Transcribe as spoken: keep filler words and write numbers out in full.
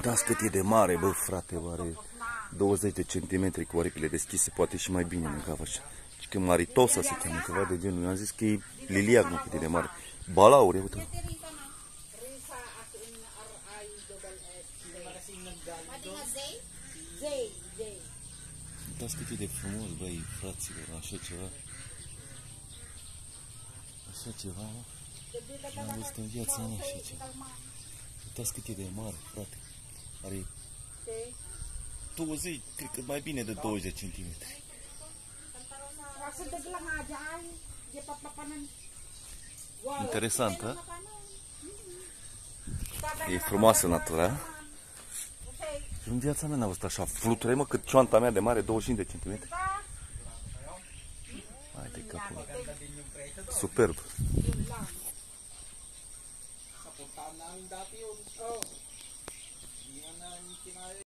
Uitați cât e de mare, bă, frate, are douăzeci de centimetri cu aripile deschise, poate și mai bine mâncava așa. Și că maritosa se cheamă, ceva de genul. Eu am zis că e liliac, nu cât e de mare. Balaure, uite. Uitați cât e de frumos, băi, fraților, așa ceva. Așa ceva, mă. N-am văzut în viața mea așa ceva. Uitați cât e de mare, frate. Are douăzeci, cred că mai bine de douăzeci de centimetri. Interesant, a? E frumoasă natura. Și în viața mea n-am văzut așa fluture, mă, cât cioanta mea de mare, douăzeci și cinci de centimetri. Hai de capul. Superb.